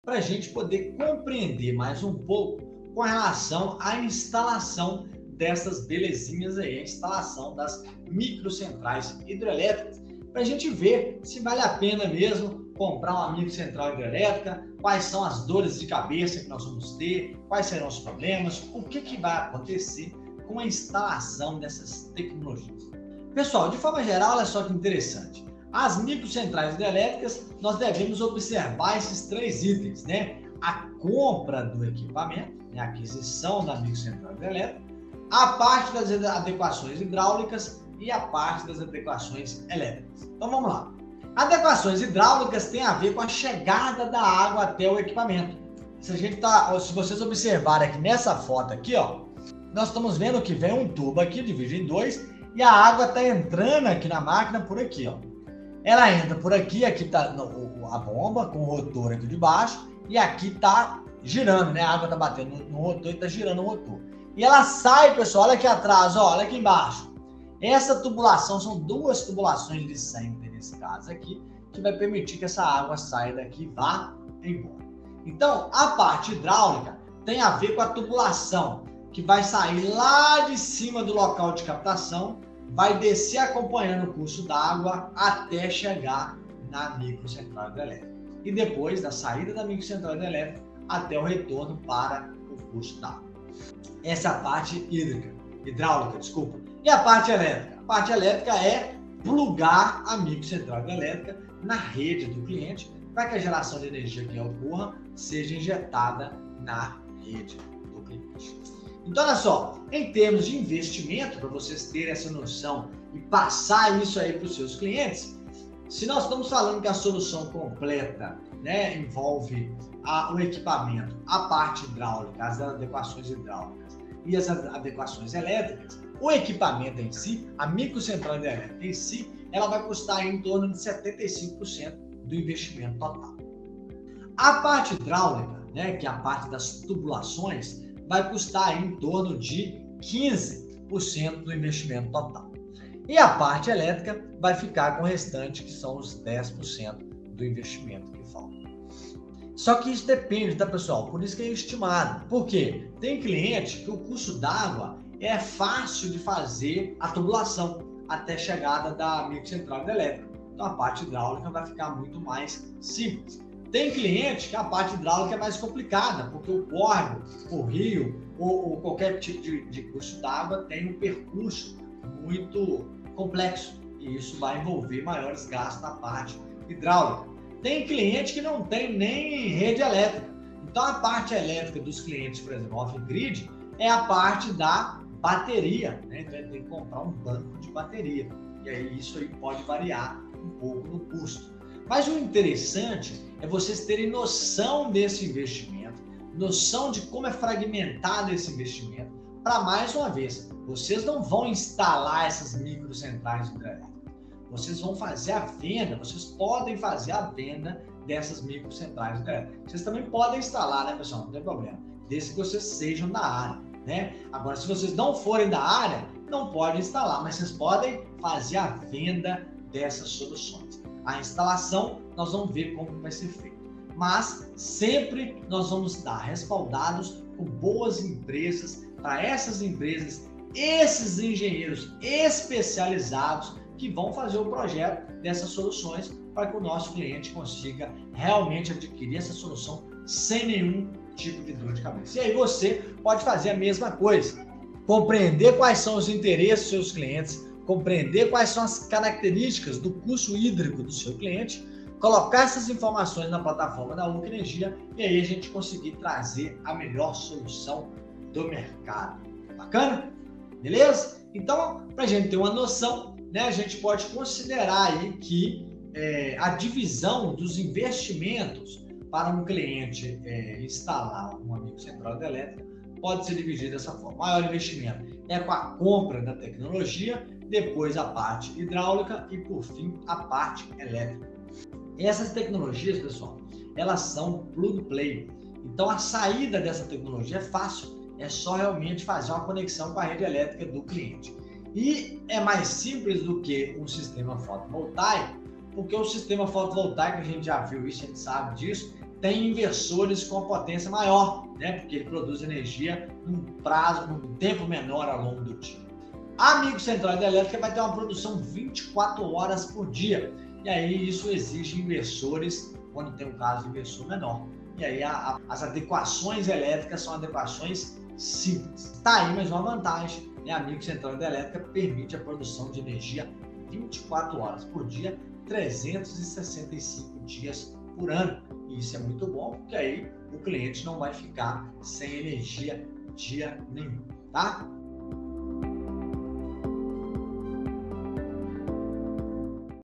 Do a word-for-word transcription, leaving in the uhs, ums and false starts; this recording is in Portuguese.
para a gente poder compreender mais um pouco com relação à instalação dessas belezinhas aí, a instalação das microcentrais hidrelétricas, para a gente ver se vale a pena mesmo comprar uma microcentral hidrelétrica, quais são as dores de cabeça que nós vamos ter, quais serão os problemas, o que, que vai acontecer com a instalação dessas tecnologias. Pessoal, de forma geral, olha só que interessante. As microcentrais hidrelétricas, nós devemos observar esses três itens, né? A compra do equipamento, né? A aquisição da microcentral hidrelétrica, a parte das adequações hidráulicas e a parte das adequações elétricas. Então vamos lá. Adequações hidráulicas tem a ver com a chegada da água até o equipamento. Se a gente tá, se vocês observarem aqui nessa foto aqui, ó, nós estamos vendo que vem um tubo aqui dividido em dois e a água está entrando aqui na máquina por aqui, ó. Ela entra por aqui, aqui está a bomba com o rotor aqui de baixo e aqui está girando, né? A água está batendo no rotor e está girando o rotor. E ela sai, pessoal, olha aqui atrás, ó, olha aqui embaixo. Essa tubulação, são duas tubulações de center nesse caso aqui, que vai permitir que essa água saia daqui e vá embora. Então, a parte hidráulica tem a ver com a tubulação, que vai sair lá de cima do local de captação, vai descer acompanhando o curso d'água até chegar na microcentral hidrelétrica. E depois da saída da microcentral hidrelétrica até o retorno para o curso d'água. Essa é a parte hídrica, hidráulica, desculpa. E a parte elétrica? A parte elétrica é plugar a microcentral hidrelétrica na rede do cliente para que a geração de energia que ocorra seja injetada na rede do cliente. Então, olha só, em termos de investimento, para vocês terem essa noção e passar isso aí para os seus clientes, se nós estamos falando que a solução completa, né, envolve a, o equipamento, a parte hidráulica, as adequações hidráulicas e as adequações elétricas, o equipamento em si, a microcentral hidrelétrica em si, ela vai custar em torno de setenta e cinco por cento do investimento total. A parte hidráulica, né, que é a parte das tubulações, vai custar em torno de quinze por cento do investimento total. E a parte elétrica vai ficar com o restante, que são os dez por cento do investimento que falta. Só que isso depende, tá, pessoal? Por isso que é estimado. Por quê? Tem cliente que o custo d'água é fácil de fazer a tubulação até a chegada da microcentral hidrelétrica. Então a parte hidráulica vai ficar muito mais simples. Tem cliente que a parte hidráulica é mais complicada, porque o córrego, o rio ou, ou qualquer tipo de, de curso d'água tem um percurso muito complexo e isso vai envolver maiores gastos na parte hidráulica. Tem cliente que não tem nem rede elétrica. Então a parte elétrica dos clientes, por exemplo, off-grid, é a parte da bateria, né? Então ele tem que comprar um banco de bateria. E aí isso aí pode variar um pouco no custo. Mas o interessante é vocês terem noção desse investimento, noção de como é fragmentado esse investimento, para mais uma vez, vocês não vão instalar essas microcentrais hidrelétricas, vocês vão fazer a venda, vocês podem fazer a venda dessas microcentrais hidrelétricas. Vocês também podem instalar, né, pessoal? Não tem problema, desde que vocês sejam da área, né? Agora, se vocês não forem da área, não podem instalar, mas vocês podem fazer a venda dessas soluções. A instalação, nós vamos ver como vai ser feito. Mas sempre nós vamos estar respaldados com boas empresas, para essas empresas, esses engenheiros especializados que vão fazer o projeto dessas soluções para que o nosso cliente consiga realmente adquirir essa solução sem nenhum tipo de dor de cabeça. E aí você pode fazer a mesma coisa, compreender quais são os interesses dos seus clientes, compreender quais são as características do curso hídrico do seu cliente, colocar essas informações na plataforma da U C Energia e aí a gente conseguir trazer a melhor solução do mercado. Bacana? Beleza? Então, para a gente ter uma noção, né, a gente pode considerar aí que é, a divisão dos investimentos para um cliente é, instalar uma microcentral hidrelétrica pode ser dividida dessa forma. O maior investimento é com a compra da tecnologia, depois a parte hidráulica e, por fim, a parte elétrica. Essas tecnologias, pessoal, elas são plug and play. Então, a saída dessa tecnologia é fácil. É só realmente fazer uma conexão com a rede elétrica do cliente. E é mais simples do que um sistema fotovoltaico, porque o sistema fotovoltaico, a gente já viu isso, a gente sabe disso, tem inversores com potência maior, né? Porque ele produz energia num prazo, num tempo menor ao longo do dia. A microcentral hidrelétrica vai ter uma produção vinte e quatro horas por dia. E aí isso exige inversores, quando tem um caso de inversor menor. E aí a, a, as adequações elétricas são adequações simples. Está aí mais uma vantagem, né? A microcentral hidrelétrica permite a produção de energia vinte e quatro horas por dia, trezentos e sessenta e cinco dias por ano. E isso é muito bom, porque aí o cliente não vai ficar sem energia dia nenhum, tá?